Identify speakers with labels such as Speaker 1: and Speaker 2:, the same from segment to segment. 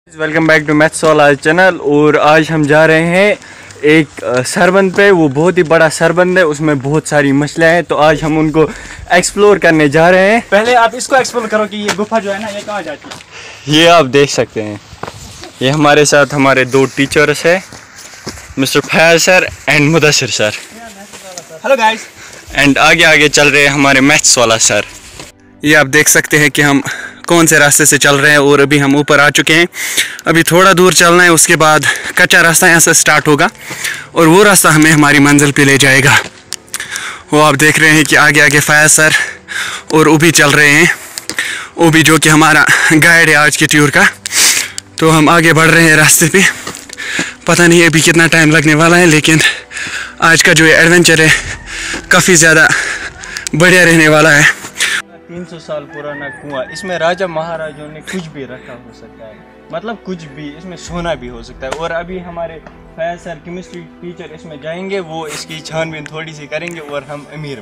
Speaker 1: Welcome back to maths वाला channel. और आज हम जा रहे हैं एक सरबंद पे। वो बहुत ही बड़ा सरबंद है, उसमें बहुत सारी मछलियाँ हैं। तो आज हम उनको एक्सप्लोर करने जा रहे हैं।
Speaker 2: पहले आप इसको एक्सप्लोर करो कि ये गुफा जो है ना, ये कहाँ जाती है।
Speaker 1: ये आप देख सकते हैं। ये हमारे साथ हमारे दो टीचर्स हैं, mister Fayaz sir and Mudassir sir.
Speaker 2: Hello guys.
Speaker 1: And आगे आगे चल रहे हैं हमारे मैथ्स वाला सर। ये आप देख सकते हैं कि हम कौन से रास्ते से चल रहे हैं। और अभी हम ऊपर आ चुके हैं। अभी थोड़ा दूर चलना है, उसके बाद कच्चा रास्ता यहाँ से स्टार्ट होगा और वो रास्ता हमें हमारी मंजिल पे ले जाएगा। वो आप देख रहे हैं कि आगे आगे फयाज सर और उभी चल रहे हैं। उभी जो कि हमारा गाइड है आज के टूर का। तो हम आगे बढ़ रहे हैं रास्ते पे। पता नहीं अभी कितना टाइम लगने वाला है, लेकिन आज का जो ये एडवेंचर है काफ़ी ज़्यादा बढ़िया रहने वाला है।
Speaker 2: 300 साल पुराना कुआं, इसमें राजा महाराजों ने कुछ भी रखा हो सकता है, मतलब कुछ भी, इसमें सोना भी हो सकता है। और अभी हमारे फयाज सर केमिस्ट्री टीचर इसमें जाएंगे, वो इसकी छानबीन थोड़ी सी करेंगे और हम अमीर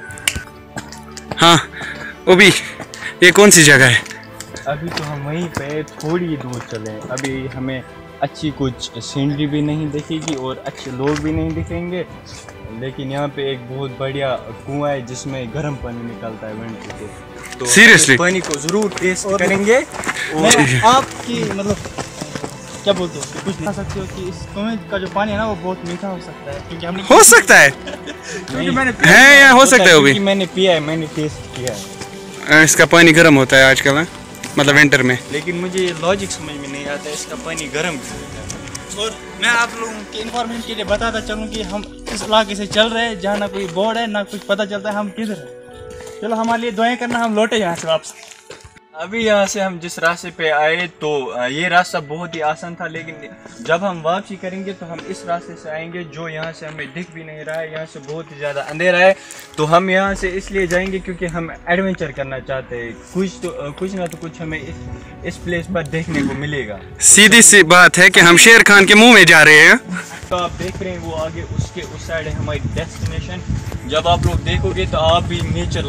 Speaker 2: बनेंगे।
Speaker 1: हाँ वो भी, ये कौन सी जगह है?
Speaker 2: अभी तो हम वहीं पे थोड़ी दूर चले। अभी हमें अच्छी कुछ सीनरी भी नहीं दिखेगी और अच्छे लोग भी नहीं दिखेंगे, लेकिन यहाँ पे एक बहुत बढ़िया कुआं है जिसमें गर्म पानी निकलता है विंटर को। तो
Speaker 1: सीरियसली
Speaker 2: पानी को जरूर टेस्ट करेंगे। और आपकी मतलब क्या बोलते हो, कुछ बता सकते हो कि इस कुएं का जो पानी है ना वो बहुत मीठा हो सकता है? क्योंकि हमने
Speaker 1: हो सकता है,
Speaker 2: क्योंकि मैंने
Speaker 1: है या हो सकता है वो भी।
Speaker 2: मैंने पिया है, मैंने टेस्ट किया है।
Speaker 1: इसका पानी गर्म होता है आजकल, है? मतलब विंटर में।
Speaker 2: लेकिन मुझे ये लॉजिक समझ में नहीं आता, इसका पानी गर्म क्यों होता है। और मैं आप लोगों के इन्फॉर्मेशन के लिए बताता चलूँ कि हम इस इलाके से चल रहे हैं जहाँ ना कोई बोर्ड है ना कुछ पता चलता है हम किधर हैं। चलो हमारे लिए दुआएं करना, हम लौटे यहाँ से वापस। अभी यहाँ से हम जिस रास्ते पे आए तो ये रास्ता बहुत ही आसान था, लेकिन जब हम वापसी करेंगे तो हम इस रास्ते से आएंगे जो यहाँ से हमें दिख भी नहीं रहा है। यहाँ से बहुत ही ज़्यादा अंधेरा है। तो हम यहाँ से इसलिए जाएंगे क्योंकि हम एडवेंचर करना चाहते हैं। कुछ ना तो कुछ हमें इस प्लेस पर देखने को मिलेगा।
Speaker 1: सीधी सी बात है कि हम शेर खान के मुंह में जा रहे हैं।
Speaker 2: तो आप देख रहे हैं वो आगे उसके उस साइड है हमारी डेस्टिनेशन। जब आप लोग देखोगे तो आप भी नेचर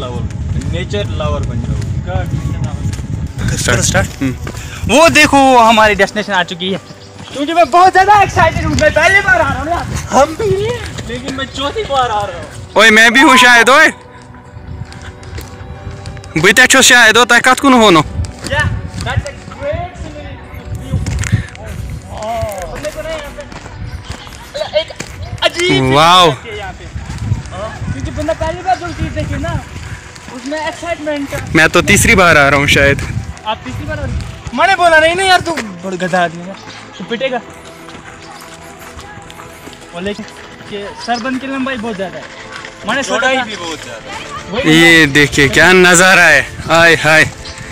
Speaker 2: लवर बन जाओगे। वो देखो हमारी डेस्टिनेशन आ चुकी है। क्योंकि मैं बहुत ज्यादा एक्साइटेड हूँ, मैं पहली बार आ रहा हूँ यहाँ। हम भी, लेकिन मैं चौथी बार आ रहा हूँ।
Speaker 1: ओए मैं भी हूँ शायद। ओए बुते छो शायद हो, तय कत कुन होनो। वाओ,
Speaker 2: क्योंकि बंदा पहली बार जो चीज देखी ना उसमें एक्साइटमेंट।
Speaker 1: मैं तो तीसरी बार आ रहा हूँ शायद।
Speaker 2: आप तीसरी बार? मैंने बोला नहीं यार, तू बड़ा गधा आदमी है, तू पिटेगा। और लेकिन सरबंद की लंबाई बहुत ज्यादा है, मैंने चौड़ाई भी बहुत ज्यादा है।
Speaker 1: ये देखिए क्या नजारा है, हाय हाय।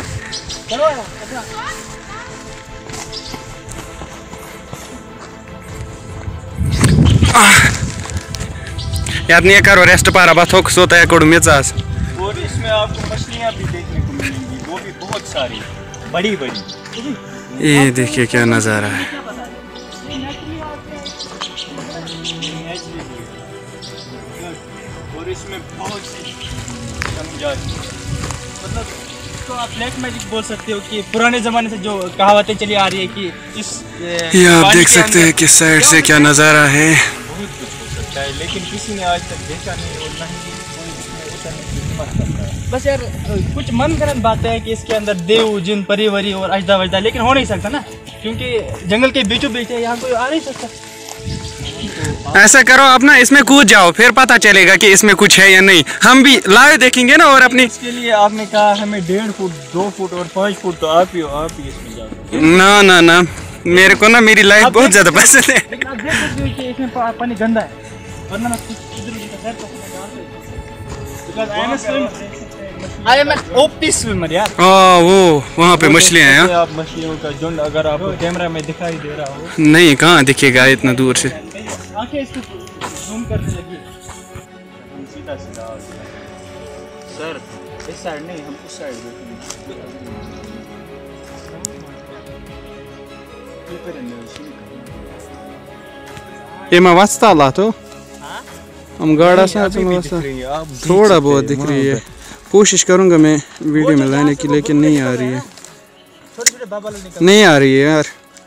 Speaker 1: यार नहीं करो रेस्ट पारा बात हो सोता है कोड में चास।
Speaker 2: और इसमें आपको मछलियां भी देखने को मिलेंगी, वो भी बहुत सारी बड़ी बड़ी।
Speaker 1: ये देखिए क्या नज़ारा है।
Speaker 2: और इसमें बहुत सी मतलब तो आप ब्लैक मैजिक बोल सकते हो कि पुराने ज़माने से जो कहावतें चली आ रही है कि इस
Speaker 1: ये आप देख सकते हैं कि साइड से क्या नज़ारा है।
Speaker 2: बहुत कुछ हो सकता है, लेकिन किसी ने आज तक देखा नहीं और ना ही कोई इसमें उतरने की हिम्मत करता है। बस यार कुछ मन करत बात है कि इसके अंदर देव जिन परिवरी और अजदा वजदा, लेकिन हो नहीं सकता ना, क्योंकि जंगल के बीचों बीच है, यहाँ कोई आ नहीं सकता।
Speaker 1: ऐसा करो अपना इसमें कूद जाओ, फिर पता चलेगा कि इसमें कुछ है या नहीं। हम भी लाइव देखेंगे ना। और अपनी
Speaker 2: इसके लिए आपने कहा हमें 1.5 फुट 2 फुट और 5 फुट, तो आप ही इसमें जाओ।
Speaker 1: ना ना ना, मेरे को ना मेरी लाइफ बहुत ज्यादा पसंद है।
Speaker 2: लेकिन आप देख सकते हो कि इसमें पानी गंदा है, वरना मैं I am an OP swimmer यार।
Speaker 1: वो वहाँ पे मछलियाँ हैं।
Speaker 2: आप मछलियों का झुंड अगर आपको कैमरा में दिखाई दे रहा हो।
Speaker 1: नहीं, कहाँ दिखेगा इतना दूर से।
Speaker 2: आंखें इसको जूम करने लगी। हम सीधा सर इस साइड नहीं, हम उस साइड देखेंगे।
Speaker 1: ये मैं वास्ता ला तो हम गाड़ा से थोड़ा बहुत दिख रही है। कोशिश करूंगा मैं वीडियो में लाने की, लेकिन नहीं आ रही है, नहीं आ रही है यार।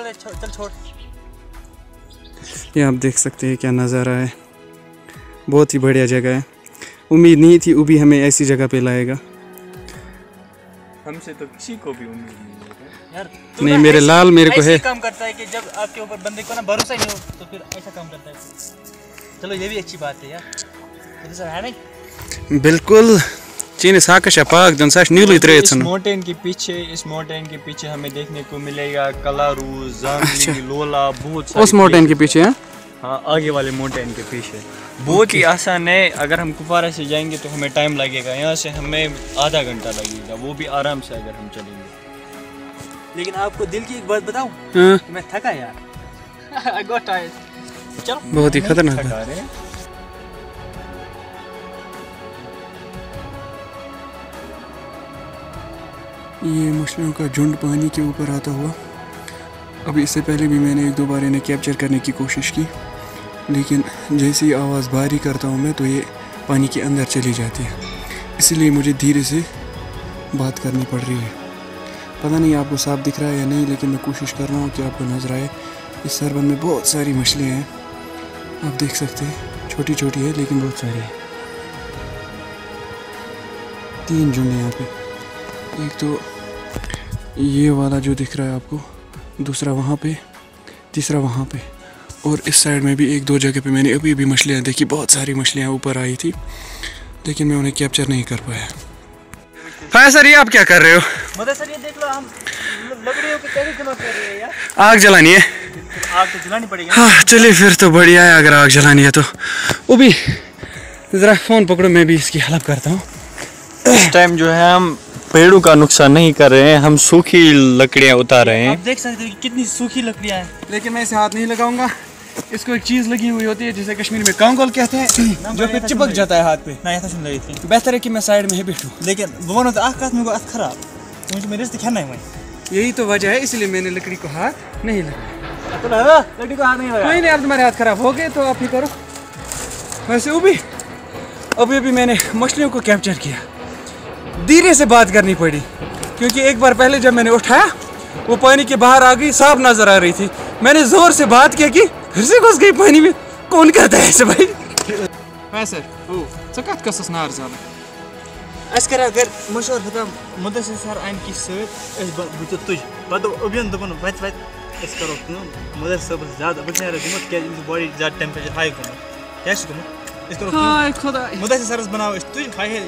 Speaker 2: चल छोड़।
Speaker 1: ये आप देख सकते हैं क्या नज़ारा है, बहुत ही बढ़िया जगह है। उम्मीद नहीं थी उबी हमें ऐसी जगह पे लाएगा।
Speaker 2: हमसे तो किसी को भी उम्मीद नहीं है यार।
Speaker 1: नहीं मेरे लाल मेरे को है।
Speaker 2: काम करता है कि जब आपके ऊपर बंदे को ना भरोसा ही नहीं हो तो फिर ऐसा काम करता है। चलो ये भी अच्छी बात है यार, सर है नहीं?
Speaker 1: बिल्कुल चीन साकश पाक जन साश नीली त्रेत
Speaker 2: इस माउंटेन के पीछे हमें देखने को मिलेगा कलारू, जांगली, लोला, बहुत सारे
Speaker 1: उस माउंटेन के पीछे है।
Speaker 2: हाँ आगे वाले माउंटेन के पीछे बहुत ही आसान है। अगर हम कुपवारा से जाएंगे तो हमें टाइम लगेगा, यहाँ से हमें आधा घंटा लगेगा, वो भी आराम से अगर हम चलेंगे। लेकिन आपको दिल की एक बात बताऊं, मैं थका यार। चलो
Speaker 1: बहुत ही खतरनाक है। ये मछलियों का झुंड पानी के ऊपर आता हुआ। अभी इससे पहले भी मैंने एक दो बार इन्हें कैप्चर करने की कोशिश की, लेकिन जैसे ही आवाज़ भारी करता हूँ मैं तो ये पानी के अंदर चली जाती है, इसलिए मुझे धीरे से बात करनी पड़ रही है। पता नहीं आपको साफ दिख रहा है या नहीं, लेकिन मैं कोशिश कर रहा हूँ कि आपको नजर आए। इस सरबन में बहुत सारी मछलियाँ हैं, आप देख सकते हैं, छोटी छोटी है लेकिन बहुत सारी है। 3 झुंड हैं यहाँ पे, एक तो ये वाला जो दिख रहा है आपको, दूसरा वहाँ पे, तीसरा वहाँ पे, और इस साइड में भी 1-2 जगह पे मैंने अभी मछलियाँ देखी। बहुत सारी मछलियाँ ऊपर आई थी लेकिन मैं उन्हें कैप्चर नहीं कर पाया। हाँ सर, ये आप क्या कर रहे हो?
Speaker 2: मतलब सर ये देख लो, हम लकड़ियों को कैसे जमा कर रहे हैं यार।
Speaker 1: आग जलानी है?
Speaker 2: आग तो जलानी पड़ेगी।
Speaker 1: हाँ चलिए फिर तो बढ़िया है, अगर आग जलानी है तो। वो भी ज़रा फ़ोन पकड़ो, मैं भी इसकी हेल्प करता हूँ।
Speaker 2: इस टाइम जो है हम पेड़ों का नुकसान नहीं कर रहे हैं, हम सूखी लकड़ियाँ उतार रहे हैं। आप देख सकते हैं कितनी सूखी लकड़ियाँ हैं।
Speaker 1: लेकिन मैं इसे हाथ नहीं लगाऊंगा, इसको एक चीज़ लगी हुई होती है जिसे कश्मीर में कांगोल कहते हैं, जो फिर चिपक जाता है हाथ पे।
Speaker 2: ना ऐसा सुन रही थी।
Speaker 1: बेहतर है कि मैं साइड में ही बैठूं।
Speaker 2: लेकिन वो ना आँख में को खराब, मुझे मेरे से खेलना है।
Speaker 1: यही तो वजह है, इसलिए मैंने लकड़ी को हाथ नहीं लगाया।
Speaker 2: तो लकड़ी को हाथ नहीं लगाया।
Speaker 1: कोई नहीं, अब तुम्हारे हाथ खराब हो गए तो आप ही करो। वैसे वो भी अभी मैंने मछलियों को कैप्चर किया। धीरे से बात करनी पड़ी क्योंकि एक बार पहले जब मैंने उठाया वो पानी के बाहर आ गई, साफ नजर आ रही थी। मैंने जोर से बात किया कि फिर से घुस गई पानी में। कौन करता है ऐसे भाई? हाँ सर, कत कसस नार ज़ाला
Speaker 2: अस कर अगर मशहूर होता मुदस्सिर सर आन की सत बुत तुझ पतो अभियान दोपन वत अस करो मुदस्सिर सब ज्यादा बचने गुमत के बॉडी ज्यादा टेंपरेचर हाई कर क्या गुमत इस करो।
Speaker 1: हाय खुदा,
Speaker 2: मुदस्सिर सर बनाओ इस तुझ हाई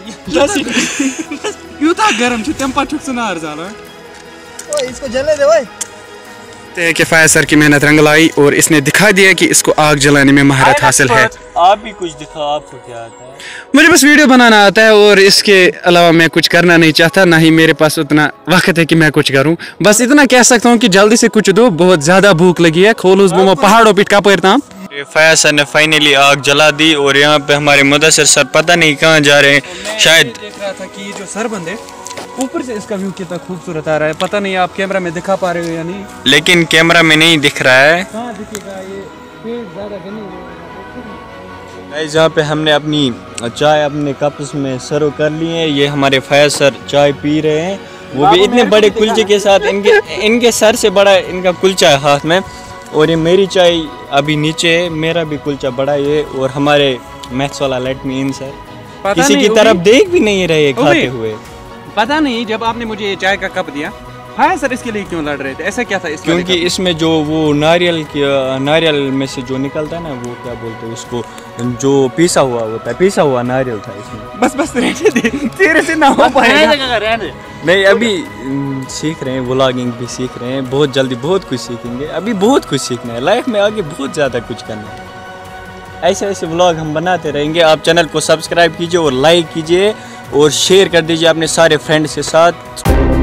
Speaker 1: यूता गरम छ तम पा छुक नार ज़ाला।
Speaker 2: ओए इसको जलने दे ओए।
Speaker 1: कि फायर सर की मेहनत रंग लाई और इसने दिखा दिया कि इसको आग जलाने में महारत हासिल है।
Speaker 2: आप भी कुछ दिखाओ, आपको क्या आता है?
Speaker 1: मुझे बस वीडियो बनाना आता है और इसके अलावा मैं कुछ करना नहीं चाहता, ना ही मेरे पास उतना वक्त है कि मैं कुछ करूं। बस इतना कह सकता हूं कि जल्दी से कुछ दो, बहुत ज़्यादा भूख लगी है। खोलूस वो पहाड़ों पे का पैरता।
Speaker 2: फायर सर ने फाइनली आग जला दी और यहाँ पे हमारे मुदस्सिर सर पता नहीं कहाँ जा रहे हैं। शायद
Speaker 1: देख रहा था कि ये जो सरबंद है ऊपर से इसका व्यू कितना खूबसूरत आ रहा है। पता नहीं आप कैमरा में दिखा पा रहे हो या नहीं,
Speaker 2: लेकिन कैमरा में नहीं दिख रहा है।
Speaker 1: कहाँ दिखेगा? ये पेड़ ज़्यादा घने हैं।
Speaker 2: जहाँ पे हमने अपनी चाय अपने कप्स में सर्व कर ली है, ये हमारे फायर सर चाय पी रहे हैं, वो भी इतने बड़े कुलचे के साथ। इनके सर से बड़ा इनका कुलचा है हाथ में, और ये मेरी चाय अभी नीचे है, मेरा भी कुलचा बड़ा ये। और हमारे मैथ्स वाला लेट मी इन सर किसी की तरफ देख भी नहीं रहे खाते हुए।
Speaker 1: पता नहीं, जब आपने मुझे ये चाय का कप दिया, हाँ सर इसके लिए क्यों लड़ रहे थे? ऐसा क्या था इसमें?
Speaker 2: क्योंकि इसमें जो वो नारियल में से जो निकलता है ना, वो क्या बोलते हैं उसको, जो पीसा हुआ होता है, पीसा हुआ नारियल था इसमें।
Speaker 1: बस रहने दे, तेरे से ना हो पाएगा।
Speaker 2: नहीं अभी सीख रहे हैं, व्लॉगिंग भी सीख रहे हैं, बहुत जल्दी बहुत कुछ सीखेंगे। अभी बहुत कुछ सीखना है लाइफ में, आगे बहुत ज़्यादा कुछ करना है। ऐसे व्लॉग हम बनाते रहेंगे। आप चैनल को सब्सक्राइब कीजिए और लाइक कीजिए और शेयर कर दीजिए अपने सारे फ्रेंड्स के साथ।